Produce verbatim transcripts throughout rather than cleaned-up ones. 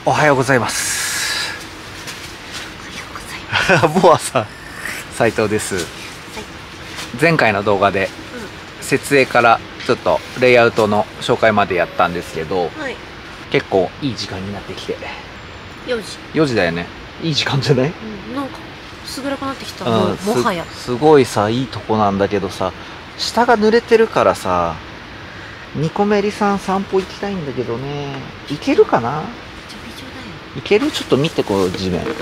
おはようございます。ボアさん、斉藤です。はい、前回の動画で、うん、設営からちょっとレイアウトの紹介までやったんですけど、はい、結構いい時間になってきて。 よじ。 よじだよね。いい時間じゃない？ うん、なんか薄暗くなってきた。うん、も, もはやす。すごいさ、いいとこなんだけどさ、下が濡れてるからさ、ニコメリさん散歩行きたいんだけどね。行けるかな？いける？ちょっと見てこう地面。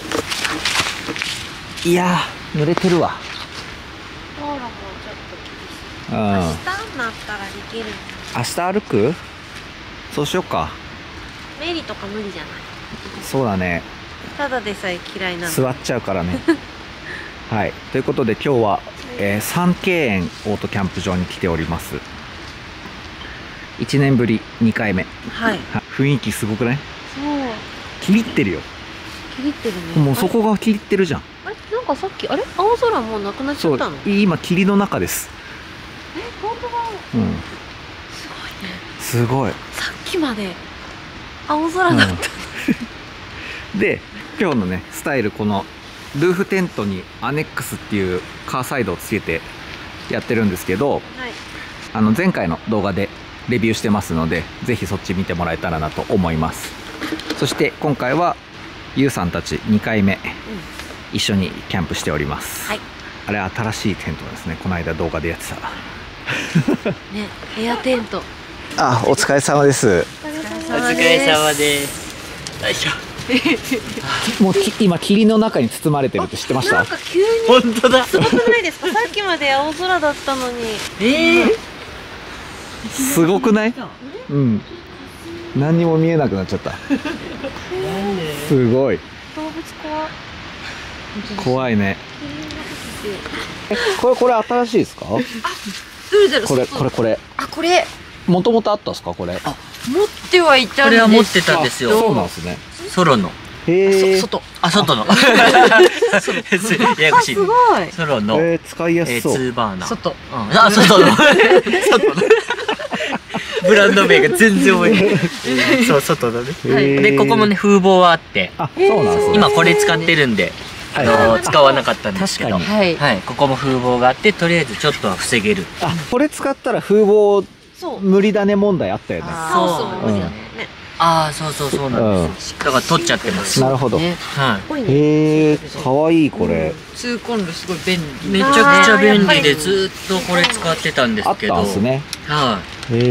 いやー濡れてるわ。 道路もちょっと厳しい。うん、明日になったらできる。 明日歩く？そうしようか。 メリとか無理じゃない？ そうだね。 ただでさえ嫌いなの。 座っちゃうからね。はい、ということで今日は、えー、三景園オートキャンプ場に来ております。いちねんぶりにかいめ。はい。雰囲気すごくない？ そう。 キリってるよ。 キリってるね。 もうそこがキリってるじゃん。 あれ、なんかさっきあれ青空もうなくなっちゃったの？ そう、今霧の中です。 え、本当だ。うん。すごいね。 すごい。 さっきまで青空だった、 うん、で今日のねスタイル、このルーフテントにアネックスっていうカーサイドをつけてやってるんですけど、はい、あの前回の動画でレビューしてますので、ぜひそっち見てもらえたらなと思います。そして今回はゆうさんたちにかいめ、うん、一緒にキャンプしております。はい、あれ新しいテントですね。この間動画でやってたね、エアテント。 あ、お疲れ様です。 お疲れ様です。よいしょ。 もう今霧の中に包まれてるって知ってました？ なんか急に本当だ。 すごくないですか？さっきまで青空だったのに。 ええー、すごくない？うん。何にも見えなくなっちゃった。すごい。 動物怖い。 怖いね。これこれ新しいですか？あ、 どれだろう。 これこれこれ。 あ、これ。 もともとあったんですかこれ？ あ、持ってはいたんです。 これは持ってたんですよ。 そうなんですね。 ソロの。 へえ。 外。 あ、外の。ややこしい。 すごい。 ソロの。 え、使いやすそう。 ツーバーナー。 外。 あ、外の。外の。ブランド名が全然覚えない。そう、外だね。で、ここもね、風防はあって。 あ、そうなんですね。 今これ使ってるんで。あの使わなかったんですけど、はい、ここも風防があって、とりあえずちょっとは防げる。 あ、これ使ったら風防無理だね問題あったよね。 そうそう、無理だね。 ああ、そうそうそうなんです。だから取っちゃってます。 なるほど。はい。へえ、可愛いこれ。 ツーコンロすごい便利。 めちゃくちゃ便利でずっとこれ使ってたんですけど。 あったんですね。 はい。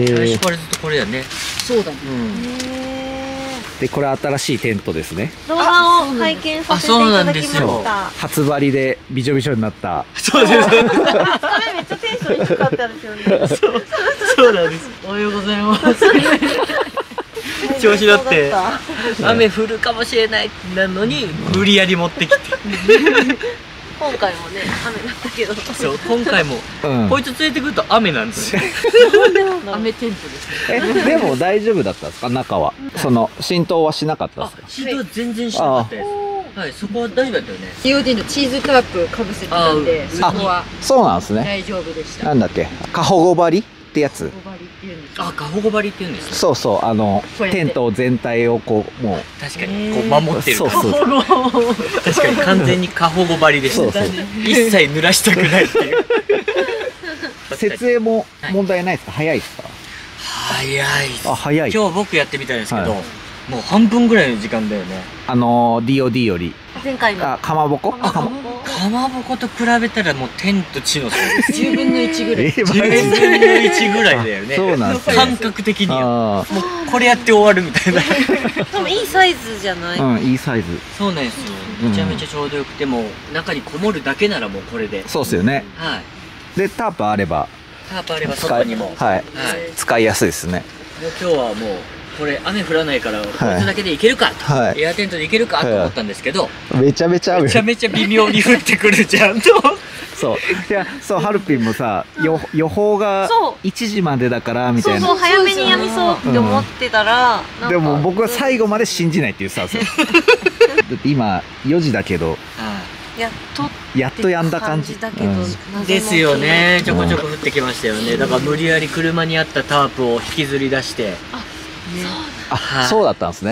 最初からずっとこれだね。 そうだね。 で、これ新しいテントですね。 動画を拝見させていただきました。 初張りでびしょびしょになった。 そうです。それめっちゃテンション低かったですよね。 そう、そうなんです。おはようございます。調子乗って雨降るかもしれないなのに無理やり持ってきて。 今回もね雨だったけど。 そう、今回もこいつ連れてくると雨なんですよ。 雨テントですね。え、でも大丈夫だったんですか中は？その浸透はしなかったですか？ 浸透は全然しなかったです。はい、そこは大丈夫だったよね。 シーオーディー のチーズタープかぶせてたんで、そこはそうなんですね。 大丈夫でした。 なんだっけ、過保護張りってやつ。 あ、過保護張りって言うんですね。 そうそう、あのテント全体をこうもう確かにこう守ってる。 そうそう。 確かに完全に過保護張りでした。一切濡らしたくないっていう。 設営も問題ないですか？早いですか？ 早い。 あ、早い。 今日僕やってみたんですけど、もう半分ぐらいの時間だよね。 あの ディーオーディー より。 前回の。 あ、かまぼこ？あ、かまぼこ。 かまぼこと比べたらもう天と地の差です。 じゅうぶんのいちぐらい。 じゅうぶんのいちぐらいだよね。 そうなんですね。 感覚的にはもうこれやって終わるみたいな。 でもいいサイズじゃない？ うん、いいサイズ。 そうなんですよ。めちゃめちゃちょうどよくて、も中にこもるだけならもうこれで。 そうですよね。 はい。 でタープあれば。 タープあれば外にも。 はい。使いやすいですね。 もう今日はもうこれ雨降らないからこいつだけでいけるかと、エアテントでいけるかと思ったんですけど、 めちゃめちゃ雨。 めちゃめちゃ微妙に降ってくるじゃんと。 そう、いや、そう、ハルピンもさ、予報がいちじまでだからみたいな。 そうそう、早めにやみそうって思ってたら、 でも僕は最後まで信じないって言ってたんですよ。だって今よじだけど、 やっとやっとやんだ感じですよね。ちょこちょこ降ってきましたよね。だから無理やり車にあったタープを引きずり出して。 あ、そうだったんですね。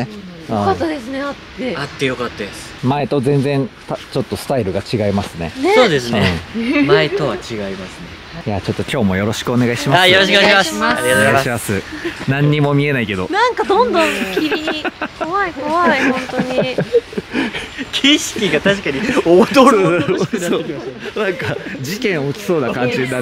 よかったですね、あって。 あってよかったです。 前と全然たちょっとスタイルが違いますね。 ね、 そうですね、うん、前とは違いますね。 いや、ちょっと今日もよろしくお願いします。 あ、よろしくお願いします。 お願いします。何にも見えないけど、 なんかどんどん霧に怖い怖い、本当に景色が確かにおどるおどろしくなってきました。 なんか事件起きそうな感じになって。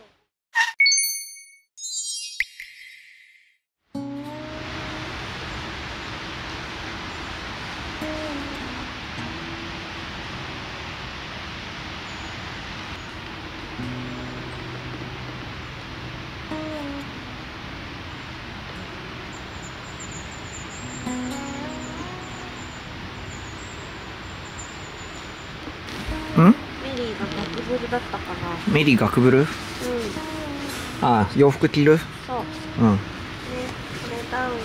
ん？ メリーがガクブルだったかな。 メリーガクブル？うん。ああ、洋服着る？ そう。 うん。 ね、これダウン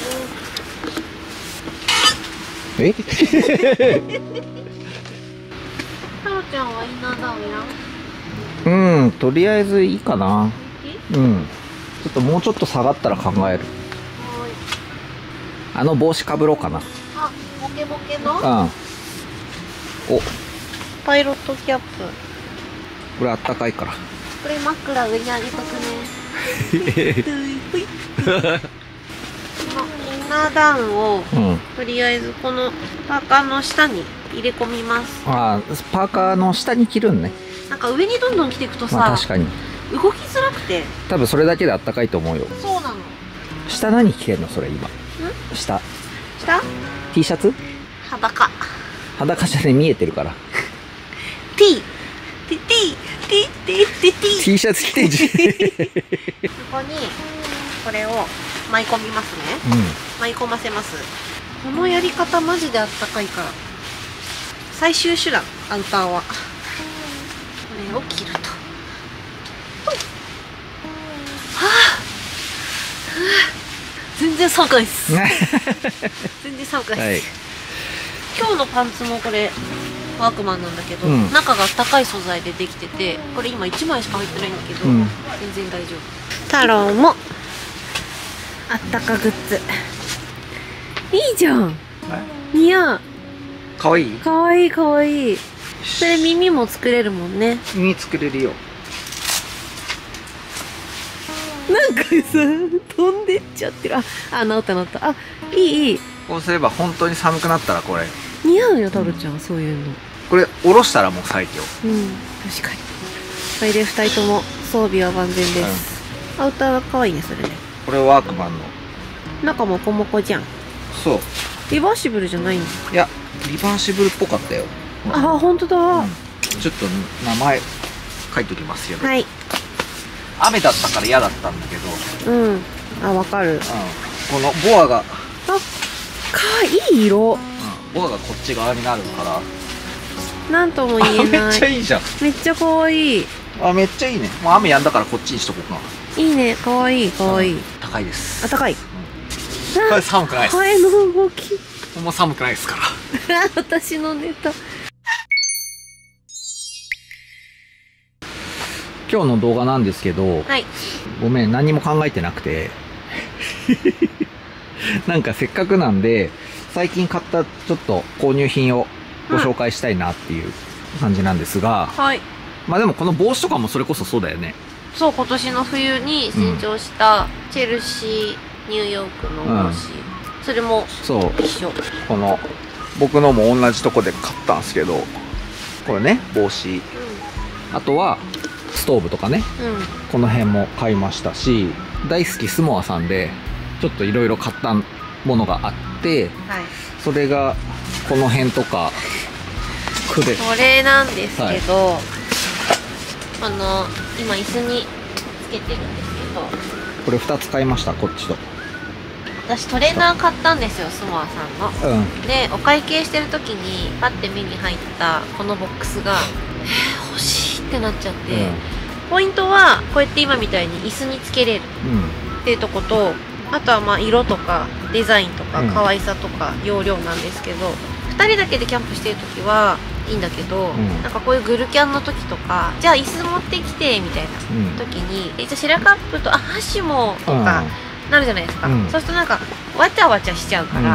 え？ タロちゃんはインナーダウンやん？ うん、とりあえずいいかな。うん。ちょっともうちょっと下がったら考える。 はい。 あの帽子かぶろうかな。 あ、ボケボケの？ うん。お。 パイロットキャップ。 これあったかいから。 これ枕上にあげとくね。このインナーダウンを、うん、とりあえずこのパーカーの下に入れ込みます。 ああ、パーカーの下に着るんね。 なんか上にどんどん着ていくとさ、まあ、 確かに動きづらくて。 多分それだけであったかいと思うよ。 そうなの。 下何着てんのそれ今？ん？下。 下 ？T シャツ？ 裸。 裸じゃね、見えてるから。 T T T T T T T シャツ着てんじゃん。 ここにこれを舞い込みますね。うん、舞い込ませます。このやり方マジであったかいから。最終手段、アウターはこれを切ると。はあ、全然寒くないです。全然寒くないです。はい、今日のパンツもこれワークマンなんだけど、うん、中が高い素材でできてて、これ今いちまいしか入ってないんだけど、うん、全然大丈夫。太郎もあったかグッズいいじゃん。似合う。 かわいい？ かわいいかわいい。それ耳も作れるもんね。 耳作れるよ。 なんかさ、飛んでっちゃってる。あ、あ、治った治った。あ、いいいい。 こうすれば本当に寒くなったらこれ似合うよ、タロちゃん、うん、そういうの。 これ下ろしたらもう最強。 うん、確かに。それでふたりとも装備は万全です。うん、アウターは可愛いね、それね。 これワークマンの。 中もこもこじゃん。 そう。 リバーシブルじゃないんだ。 いや、リバーシブルっぽかったよ。 あ、本当だ、うん。 ちょっと名前書いときますよ。 はい。 雨だったから嫌だったんだけど。 うん。あ、わかる。うん。 このボアが。あ、 かいい色。 ボアがこっち側になるから。 なんとも言えない。 めっちゃいいじゃん。 めっちゃ可愛い。 あ、めっちゃいいね。もう雨やんだからこっちにしとこうかな。 いいね、可愛い可愛い。 高いです。 あ、高い。うん、 これ寒くないです。 ハエの動き。 もう寒くないですから。 私のネタ。 今日の動画なんですけど、 はい、 ごめん、何も考えてなくて。なんかせっかくなんで、最近買ったちょっと購入品をご紹介したいなっていう感じなんですが、 うん、はい。 まあでもこの帽子とかもそれこそそうだよね。 そう、今年の冬に新調したチェルシー、ニューヨークの帽子、うん、それも一緒。 この僕のも同じとこで買ったんですけど、これね、帽子、うん、あとはストーブとかね、うん、この辺も買いましたし、大好きスモアさんでちょっといろいろ買ったものがあって、はい、それがこの辺とかこれこれなんですけど、はい、あの今椅子につけてるんですけど、 これふたつ買いました。こっちと私トレーナー買ったんですよ、スモアさんの、うん、でお会計してる時にパッて目に入ったこのボックスがえー、欲しいってなっちゃって、うん、ポイントはこうやって今みたいに椅子につけれるっていうとこと、あとはまあ色とかデザインとか可愛さとか容量なんですけど、うん、ふたりだけでキャンプしてる時はいいんだけど、うん、なんかこういうグルキャンの時とか、じゃあ椅子持ってきてみたいな時に、うん、一応シェラカップとあ箸もとかなるじゃないですか、うん、そうするとなんかわちゃわちゃしちゃうから、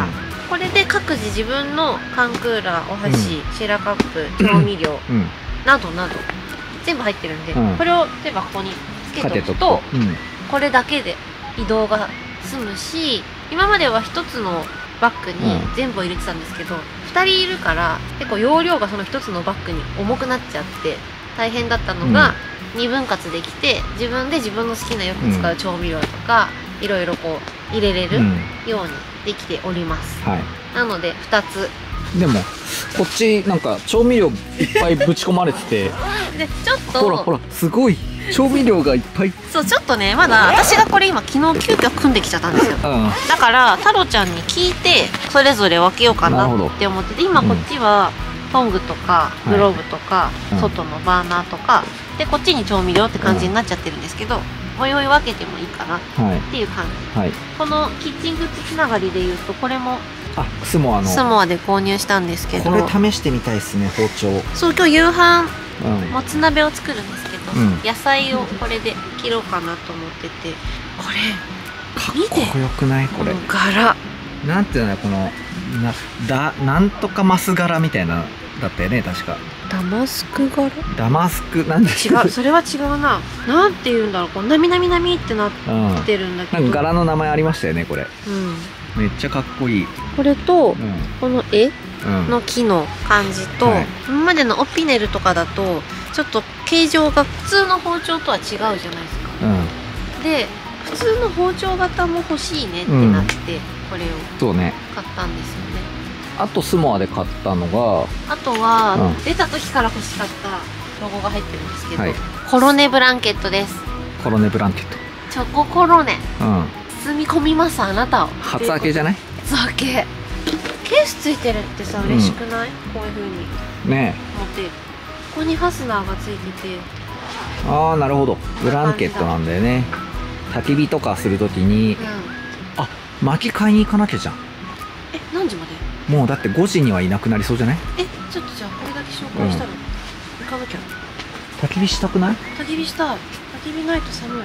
これで各自自分の缶クーラー、お箸、シェラカップ、調味料、うん、などなど全部入ってるんで、うん、これを例えばここにつけておくと、うん、これだけで移動が済むし、今まではひとつのバッグに全部入れてたんですけど、うん、ふたりいるから結構容量がそのひとつのバッグに重くなっちゃって大変だったのが、うん、にぶん割できて、自分で自分の好きなよく使う調味料とか、うん、いろいろこう入れれるようにできております、うん、はい、なのでふたつ。 でもこっちなんか調味料いっぱいぶち込まれててでちょっとほらほらすごい調味料がいっぱい。 そう、ちょっとねまだ私がこれ今昨日急遽組んできちゃったんですよ、うん、だから太郎ちゃんに聞いてそれぞれ分けようかなって思ってて、今こっちはトングとかグローブとか、はい、外のバーナーとかでこっちに調味料って感じになっちゃってるんですけど、おいおい分けてもいいかなっていう感じ、はい、このキッチングッズつながりでいうとこれもあスモアのスモアで購入したんですけど、 これ試してみたいですね、包丁。 そう、今日夕飯、うん、もつ鍋を作るんですけど、うん、野菜をこれで切ろうかなと思ってて、これかっこよくないこれ、 柄なんていうの、このなだなんとかマス柄みたいなだったよね確か。 ダマスク柄、 ダマスクなんで違う、それは違うな。なんて言うんだろう、こうなみなみなみってなってるんだけど、 うん、なんか柄の名前ありましたよねこれ、うん、めっちゃかっこいい。 これと、うん、この絵の木の感じと、はい、今までのオピネルとかだとちょっと形状が普通の包丁とは違うじゃないですか、うん、で普通の包丁型も欲しいねってなって、うん、これをそうね買ったんですよね。 あとスモアで買ったのが、 あとは、うん、出た時から欲しかったロゴが入ってるんですけど、はい、コロネブランケットです。 コロネブランケット、 チョココロネ、うん、包み込みますあなたを。 初開けじゃない？ 初開け。ケースついてるってさ、嬉しくない？うん、こういう風にね持ってここにファスナーがついてて、 ああなるほど、ブランケットなんだよね。焚き火とかするときに、うん、あ薪買いに行かなきゃじゃん。 え、何時まで？ もうだってごじにはいなくなりそうじゃない？ え、ちょっとじゃあこれだけ紹介したら、うん、行かなきゃ。 焚き火したくない？ 焚き火したい。焚き火ないと寒い。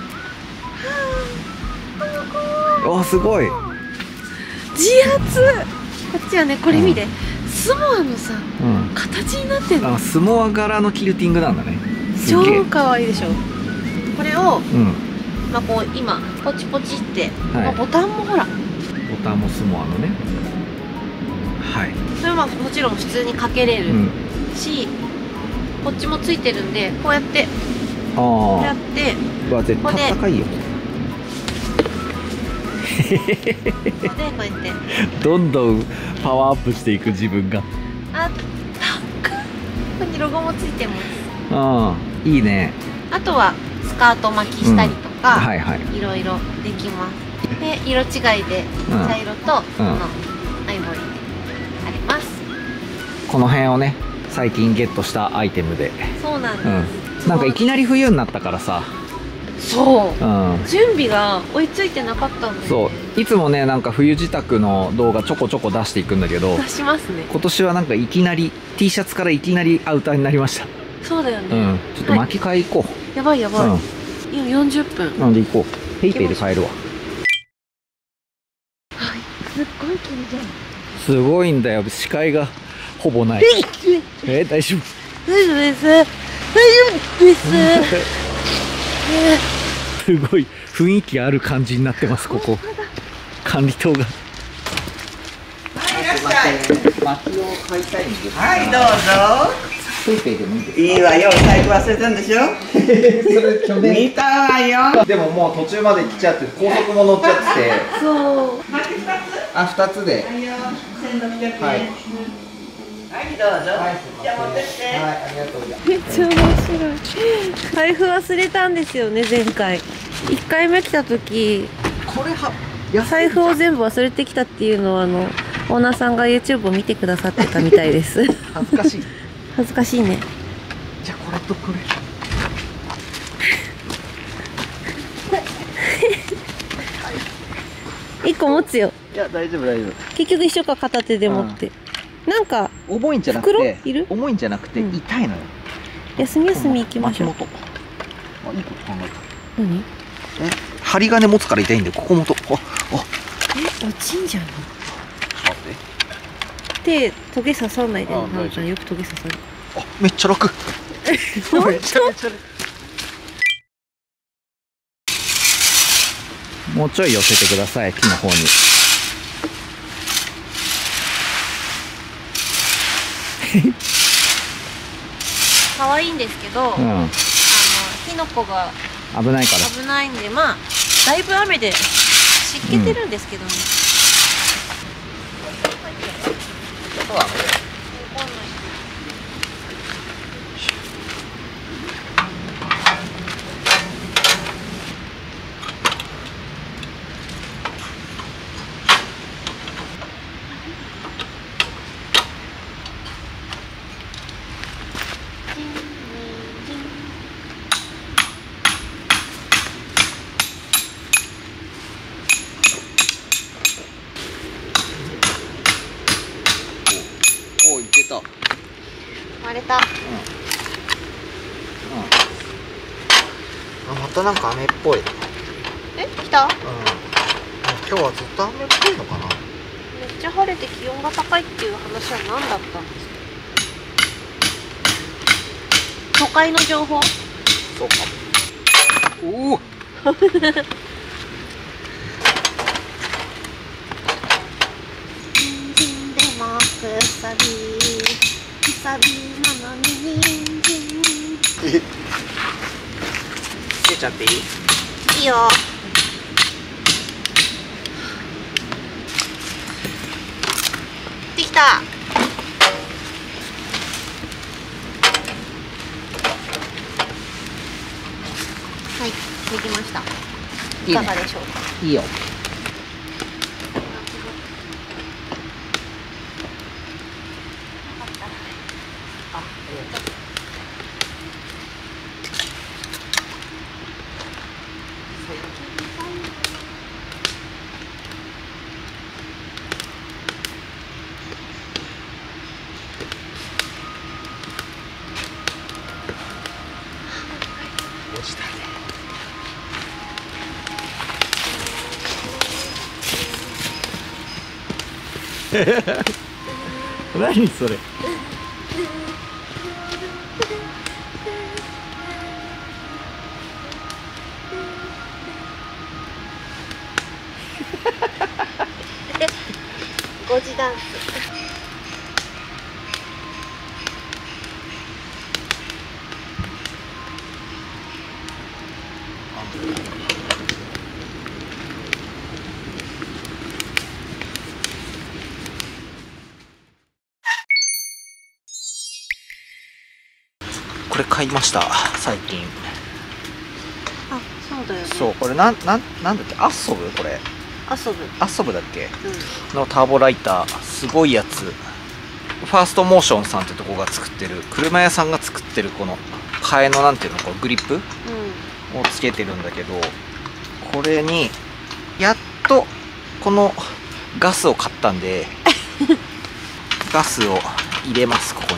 はあ、あすごい自圧。こっちはね、これ見て、うん、スモアのさ、うん、形になってんの。 あ、スモア柄のキルティングなんだね。 超可愛いでしょ。これを、うん、まあこう今ポチポチって、はい、ボタンもほらボタンもスモアのね、はい、 それはもちろん普通にかけれるし、うん、こっちもついてるんでこうやってあこうやってうわ絶対高いよ。 でこうやってどんどんパワーアップしていく自分が。 あ、高い。ここにロゴもついてます。 ああいいね。 あとはスカート巻きしたりとか、うん、はいはい、いろいろできます。で色違いで茶色とこのアイボリーであります。 この辺をね最近ゲットしたアイテムで。 そうなんです、 うん、なんかいきなり冬になったからさ、 そう、うん、準備が追いついてなかったんで、 そういつもねなんか冬支度の動画ちょこちょこ出していくんだけど、 出しますね。 今年はなんかいきなり T シャツからいきなりアウターになりました。 そうだよね、 うん、ちょっと巻き替え行こう、はい、 やばいやばい、うん、今よんじゅっぷんなんで行こう。ペイペイで買えるわ。 はい、すっごい綺麗じゃん。 すごいんだよ、視界がほぼない。え大丈夫大丈夫です、大丈夫ですすごい雰囲気ある感じになってます。ここ管理棟が。薪を買いたいんです。 はいどうぞ。 ペイペイでもいいですか？ いいわよ、財布忘れたんでしょそれ去年見たわよ。 でももう途中まで来ちゃって高速も乗っちゃっててそう薪ふたつ？ あ、ふたつではいよ、せんろっぴゃくえん。はい、はいどうぞ、はい、じゃあ持ってって。はい、ありがとうございます。 めっちゃ面白い。財布忘れたんですよね前回。いっかいめ来た時これは財布を全部忘れてきたっていうのはあのオーナーさんが ユーチューブ を見てくださってたみたいです恥ずかしい恥ずかしいね。 じゃあこれとこれ一個持つよ。 いや大丈夫大丈夫。 結局一緒か片手で持って、うん、なんか重いんじゃなくている重いんじゃなくて痛いのよ、 うん、休み休み行きましょう。 あ、いいこと考えた。 何？ え、針金持つから痛いんでここもと。あ、あ、 え、落ちんじゃん。 手トゲ刺さないで、なおちゃんよくトゲ刺さる。 あ、めっちゃ楽。めちゃめちゃ楽。もうちょい寄せてください、木の方に。 可愛いんですけど、うん、あのキノコが危ないから危ないんで、まあだいぶ雨で湿気てるんですけどね。うん、 おお、いけた。 割れた。うん。うん。 あ、またなんか雨っぽい。 え、来た？うん。 今日はずっと雨っぽいのかな。 めっちゃ晴れて気温が高いっていう話は何だったんですか？都会の情報？ そうかも。おお。 くさびくさびなのに人参。 え、つけちゃっていい？ いいよ。できた。はい、できました。いかがでしょうか？ いいよ。落ちたね。何それ。 ゴジダンス。 これ買いました最近。 あ、そうだよね。 そう、これなんなんなんだっけ、アッソブ、これ遊ぶ。 アッソブだっけ、 うん、 のターボライター、すごいやつ。ファーストモーションさんってとこが作ってる、車屋さんが作ってるこの替えのなんていうの、こうグリップ、うん、をつけてるんだけど、これにやっとこのガスを買ったんでガスを入れます。ここに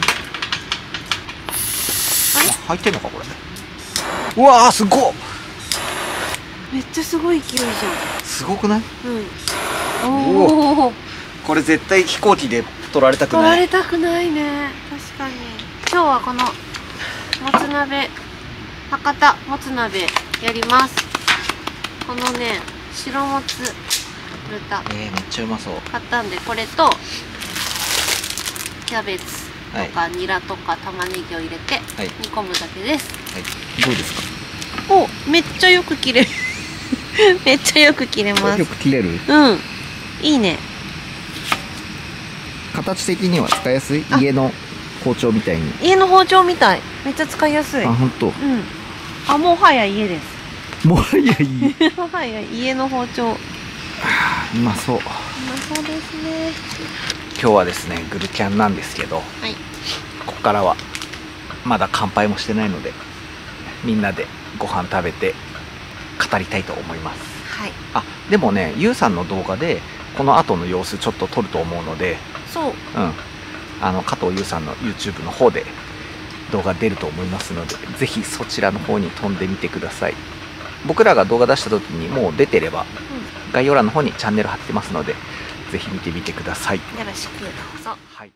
入ってんのかこれ。うわー、すごっ。 めっちゃすごい勢いじゃん。 すごくない？ うん。おお。 これ絶対飛行機で撮られたくない。 撮られたくないね。確かに。今日はこのもつ鍋、博多もつ鍋やります。このね、白もつ豚。 えー、めっちゃうまそう。 買ったんで、これとキャベツとかニラとか玉ねぎを入れて煮込むだけです。 はい。どうですか？ お、めっちゃよく切れる。めっちゃよく切れます。 よく切れる？ うん。いいね。 形的には使いやすい？家の包丁みたいに。 家の包丁みたい。めっちゃ使いやすい。 あ、本当。 うん。あ、もはや家です。 もはや家。 もはや家の包丁。 うまそう。うまそうですね。 今日はですね、グルキャンなんですけど、はい、ここからはまだ乾杯もしてないので、みんなでご飯食べて語りたいと思います。 はい。 あ、でもね、ゆうさんの動画でこの後の様子ちょっと撮ると思うので、 そう。 うん。あの加藤優さんの YouTube の方で動画出ると思いますので、ぜひそちらの方に飛んでみてください。僕らが動画出した時にもう出てれば、うん、概要欄の方にチャンネル貼ってますので、ぜぜひ見てみてください。 よろしくどうぞ。 はい。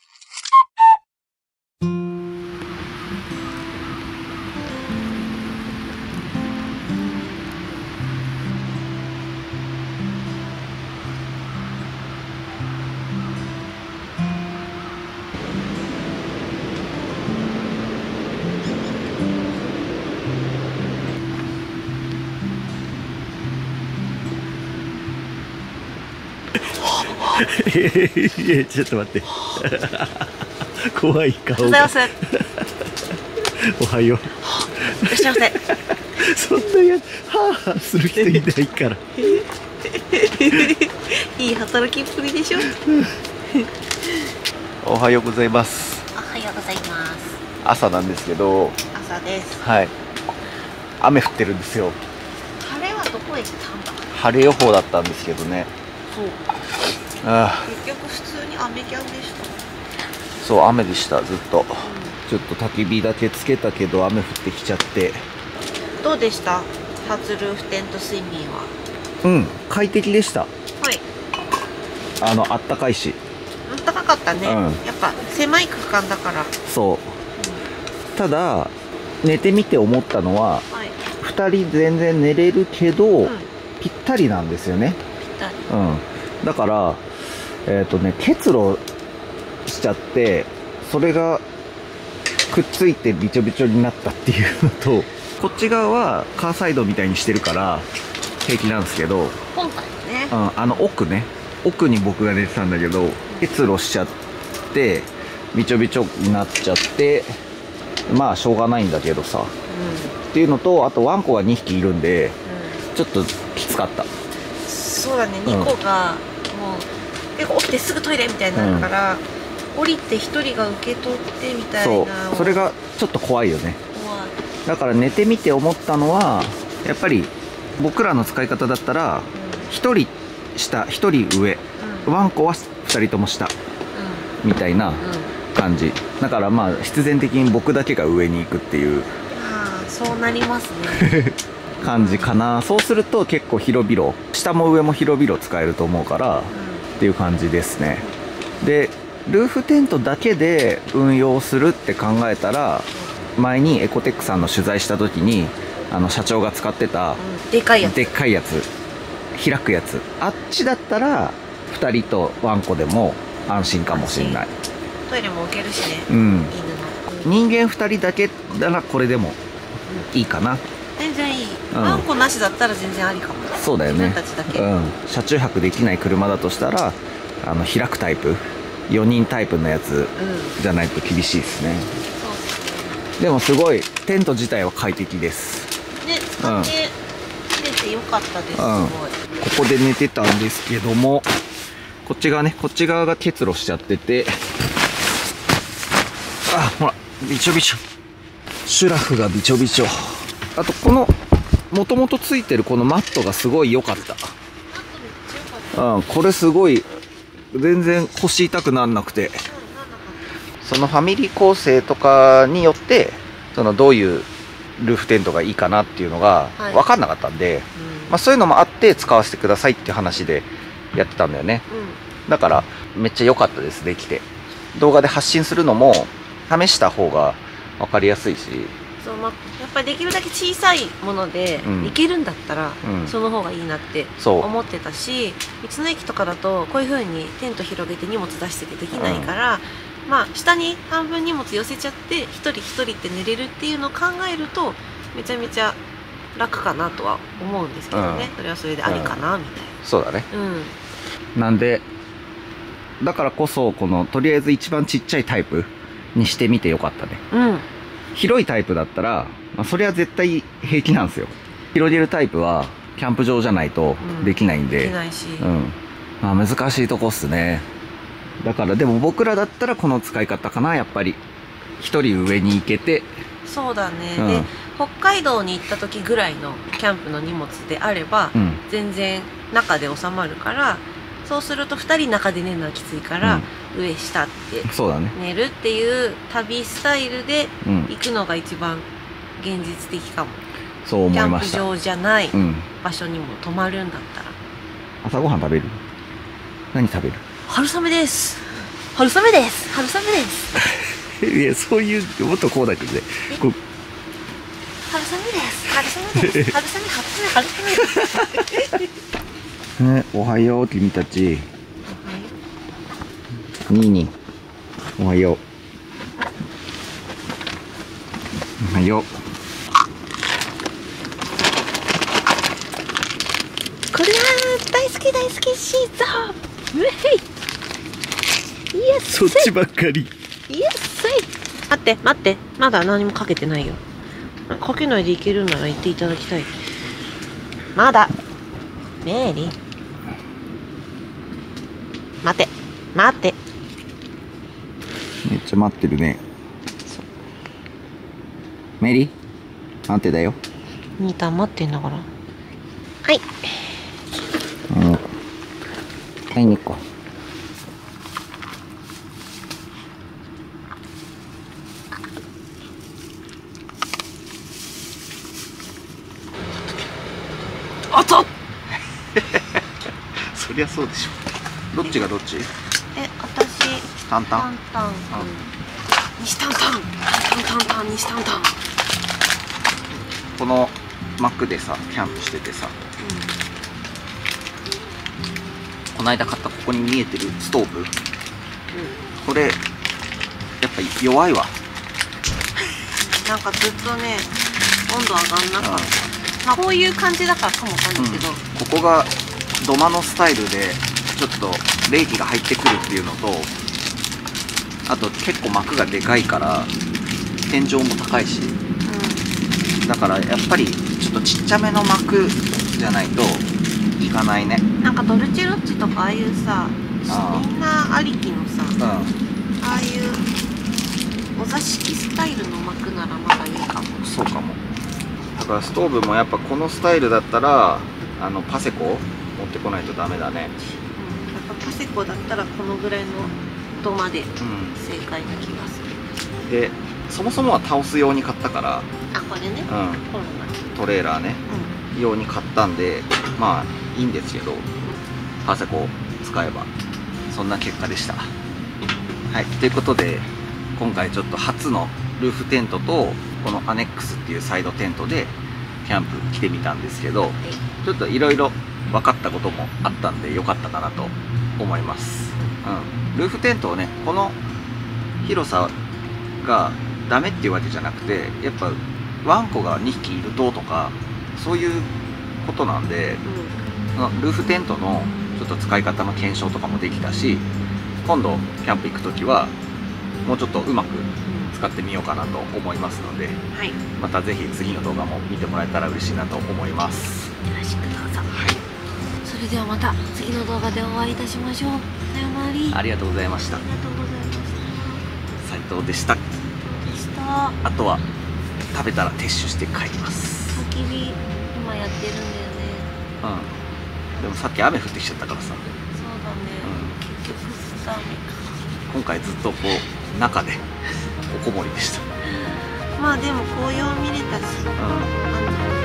いやちょっと待って怖い顔が。 おはようございます。 おはよう。 いらっしゃいませ。 そんなやはあはあする人いないからいい働きっぷりでしょ。 おはようございます。 おはようございます。 朝なんですけど、 朝です。 はい、雨降ってるんですよ。 晴れはどこへ行ったんだ。 晴れ予報だったんですけどね。 そう。 ああ、 結局普通に雨キャンでした。 そう雨でしたずっと、うん、ちょっと焚き火だけつけたけど雨降ってきちゃって。 どうでした？初ルーフテント睡眠は。 うん、快適でした。 はい。 あのあったかいし。 あったかかったね、うん、やっぱ狭い空間だから。そう、うん、 ただ寝てみて思ったのは、はい、ふたり全然寝れるけど、うん、ぴったりなんですよね。 ぴったり、 うん、だからえっとね結露しちゃってそれがくっついてびちょびちょになったっていうのと、こっち側はカーサイドみたいにしてるから平気なんですけど、 今回ね、 うん、あの奥ね奥に僕が寝てたんだけど結露しちゃってびちょびちょになっちゃって、まあしょうがないんだけどさ、うん、っていうのと、あとワンコがにひきいるんで、うん、ちょっときつかった。 そうだね、にこがもう結構起きてすぐトイレみたいになるから、うん、降りてひとりが受け取ってみたいな。 そう、それがちょっと怖いよね。 怖い。 だから寝てみて思ったのはやっぱり僕らの使い方だったらひとり下ひとり上、うん、ワンコはふたりとも下、うん、みたいな感じ、うん、だからまあ必然的に僕だけが上に行くっていう、 ああそうなりますね感じかな。そうすると結構広々下も上も広々使えると思うから、うん、っていう感じですね。でルーフテントだけで運用するって考えたら、前にエコテックさんの取材した時にあの社長が使ってた、 うん、でかいやつでっかいやつ開くやつ、あっちだったらふたりとワンコでも安心かもしれない。 トイレも置けるしね、 うん、犬の人間ふたりだけならこれでもいいかな、うん、 全然いい、うん、ワンコなしだったら全然ありかも。 そうだよね、 自分たちだけ、 うん、車中泊できない車だとしたらあの開くタイプよにんタイプのやつじゃないと厳しいですね、うん、そうですね。でもすごいテント自体は快適ですね。使って切れてよかったです、 うん、 すごい。 ここで寝てたんですけども、こっち側ねこっち側が結露しちゃってて、あほらびちょびちょ、シュラフがびちょびちょ。あとこのもともとついてるこのマットがすごい良かった。うん、これすごい全然腰痛くなんなくて、そのファミリー構成とかによってそのどういうルーフテントがいいかなっていうのが分かんなかったんで、はい、うん、まあ、そういうのもあって使わせてくださいっていう話でやってたんだよね、うん、だからめっちゃ良かったです。できて動画で発信するのも試した方が分かりやすいし、 そう、まあ、やっぱりできるだけ小さいものでいけるんだったら、うん、その方がいいなって思ってたし、道の駅とかだとこういう風にテント広げて荷物出しててできないから、うん、まあ下に半分荷物寄せちゃって一人一人って寝れるっていうのを考えるとめちゃめちゃ楽かなとは思うんですけどね、うん、それはそれでありかなみたいな、うん、 そうだね、うん、なんでだからこそこのとりあえず一番ちっちゃいタイプにしてみてよかったね、うん、広いタイプだったら、まあ、それは絶対平気なんですよ。広げるタイプはキャンプ場じゃないとできないんで、 できないし、 うん、まあ、難しいとこっすね。だからでも僕らだったらこの使い方かな、やっぱり一人上に行けて。 そうだね、うん、で北海道に行った時ぐらいのキャンプの荷物であれば、うん、全然中で収まるから、そうするとふたり中で寝るのはきついから、うん、上下って寝るっていう旅スタイルで行くのが一番現実的かも。 そう思いました。 キャンプ場じゃない場所にも泊まるんだったら、 うん、朝ごはん食べる？ 何食べる？ 春雨です。春雨です。春雨です。 いや、そういうもっとこうだけどね。こう春雨です。春雨です。春雨、春雨、春雨。 ね、おはよう君たち。ニーニー、おはよう。おはよう。 これは大好き大好きシーザー。ウェイ。イエス。 そっちばっかり。 イエス。待って待って、まだ何もかけてないよ。かけないでいけるなら言っていただきたい。まだ。メリー。待て待って。 めっちゃ待ってるね。メリー、待ってだよ。 ニータン待ってんだから。はい。 うん。はい、ニコ。 あっとそりゃそうでしょ。どっちがどっち？ え、私タンタン。 タンタン、うん、西タンタンタンタンタン西タンタン。 このマックでさ、キャンプしててさ、うん、この間買ったここに見えてるストーブ、うん、これやっぱ弱いわ。 なんかずっとね、温度上がんなかった。まあこういう感じだからかもわかんないけど、うん、 ここが土間のスタイルでちょっと冷気が入ってくるっていうのと、あと結構膜がでかいから天井も高いし、うん、だからやっぱりちょっとちっちゃめの膜じゃないといかないね。 なんかドルチェロッチとかああいうさ、みんなありきのさ、うん、ああいうお座敷スタイルの膜ならまだいいかも。 そうかも。だからストーブもやっぱこのスタイルだったらあのパセコ持ってこないとダメだね。 うん、やっぱパセコだったらこのぐらいの土間で正解な気がする、 うん、でそもそもは倒す用に買ったから、 あ、これね、うん、 トレーラーね、うん、用に買ったんでまあいいんですけど、パセコを使えばそんな結果でした。はい、ということで今回ちょっと初のルーフテントとこのアネックスっていうサイドテントでキャンプ来てみたんですけど、ちょっといろいろ分かったこともあったんで良かったかなと思います。うん、ルーフテントをね、この広さがダメっていうわけじゃなくて、やっぱワンコがにひきいるととかそういうことなんで、うん、ルーフテントのちょっと使い方の検証とかもできたし、今度キャンプ行く時はもうちょっとうまく使ってみようかなと思いますので、はい、またぜひ次の動画も見てもらえたら嬉しいなと思います。 よろしくどうぞ。はい、それではまた次の動画でお会いいたしましょう。さよなら。 ありがとうございました。 ありがとうございました。 斉藤でした。 でした。 あとは食べたら撤収して帰ります。 焚き火今やってるんだよね。 うん。でもさっき雨降ってきちゃったからさ。そうだね。 うん、結局ずっと雨か。 今回ずっとこう中でおこもりでした。 まあでも紅葉見れたし、うん、